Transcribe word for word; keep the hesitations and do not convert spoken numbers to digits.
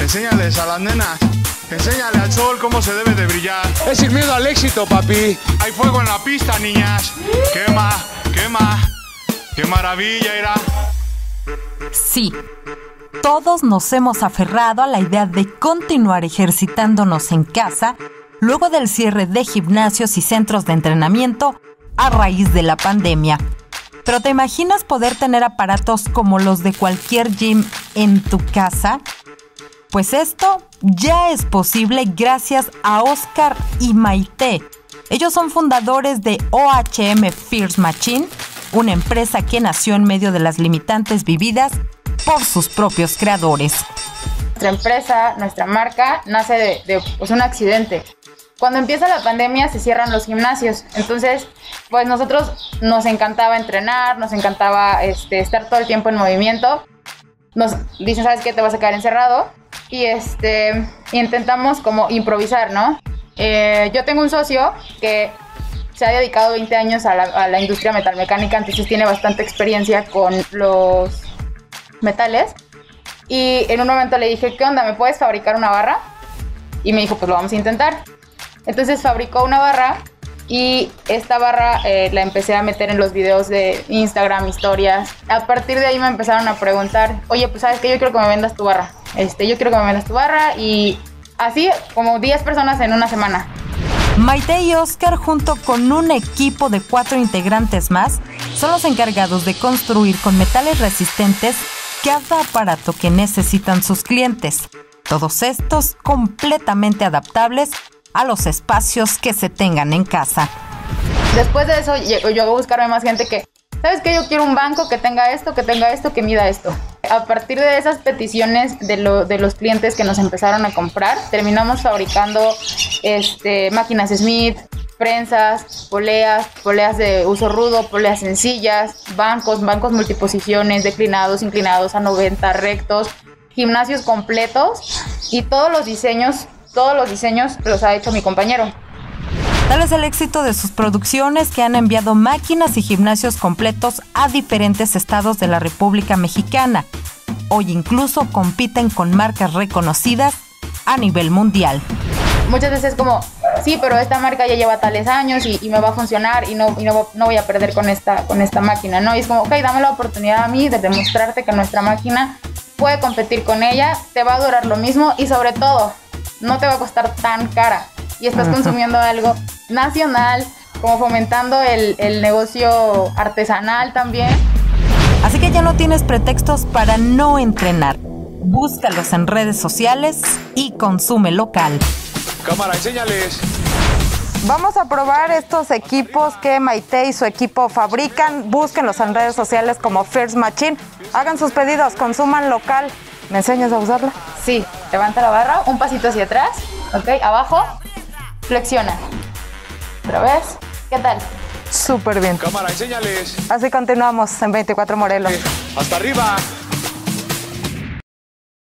Enséñales a las nenas. Enséñale al sol cómo se debe de brillar. Es sin miedo al éxito, papi. Hay fuego en la pista, niñas. Quema, quema. ¡Qué maravilla era! Sí, todos nos hemos aferrado a la idea de continuar ejercitándonos en casa luego del cierre de gimnasios y centros de entrenamiento a raíz de la pandemia. ¿Pero te imaginas poder tener aparatos como los de cualquier gym en tu casa? Pues esto ya es posible gracias a Oscar y Maite. Ellos son fundadores de O H M First Machine, una empresa que nació en medio de las limitantes vividas por sus propios creadores. Nuestra empresa, nuestra marca, nace de, de pues, un accidente. Cuando empieza la pandemia se cierran los gimnasios, entonces pues nosotros nos encantaba entrenar, nos encantaba este, estar todo el tiempo en movimiento. Nos dicen, ¿sabes qué? Te vas a quedar encerrado. Y este, intentamos como improvisar, ¿no? Eh, yo tengo un socio que se ha dedicado veinte años a la, a la industria metalmecánica, entonces tiene bastante experiencia con los metales. Y en un momento le dije, ¿qué onda? ¿Me puedes fabricar una barra? Y me dijo, pues lo vamos a intentar. Entonces fabricó una barra y esta barra eh, la empecé a meter en los videos de Instagram, historias. A partir de ahí me empezaron a preguntar, oye, pues sabes que yo quiero que me vendas tu barra. Este, yo quiero que me vendas tu barra y así como diez personas en una semana. Maite y Oscar, junto con un equipo de cuatro integrantes más, son los encargados de construir con metales resistentes cada aparato que necesitan sus clientes. Todos estos completamente adaptables a los espacios que se tengan en casa. Después de eso, yo voy a buscarme más gente que, ¿sabes qué? Yo quiero un banco que tenga esto, que tenga esto, que mida esto. A partir de esas peticiones de, lo, de los clientes que nos empezaron a comprar, terminamos fabricando este, máquinas Smith, prensas, poleas, poleas de uso rudo, poleas sencillas, bancos, bancos multiposiciones, declinados, inclinados a noventa, rectos, gimnasios completos y todos los diseños, todos los diseños los ha hecho mi compañero. Tal es el éxito de sus producciones que han enviado máquinas y gimnasios completos a diferentes estados de la República Mexicana. Hoy incluso compiten con marcas reconocidas a nivel mundial. Muchas veces como, sí, pero esta marca ya lleva tales años y, y me va a funcionar y, no, y no, no voy a perder con esta, con esta máquina, ¿no? Y es como, ok, dame la oportunidad a mí de demostrarte que nuestra máquina puede competir con ella, te va a durar lo mismo y sobre todo, no te va a costar tan cara. Y estás consumiendo algo nacional, como fomentando el, el negocio artesanal también. Así que ya no tienes pretextos para no entrenar. Búscalos en redes sociales y consume local. Cámara, enséñales. Vamos a probar estos equipos que Maite y su equipo fabrican. Búsquenlos en redes sociales como First Machine. Hagan sus pedidos, consuman local. ¿Me enseñas a usarla? Sí, levanta la barra, un pasito hacia atrás, ok, abajo, flexiona. ¿Otra vez? ¿Qué tal? Súper bien. Cámara, enséñales. Así continuamos en veinticuatro Morelos. Hasta arriba.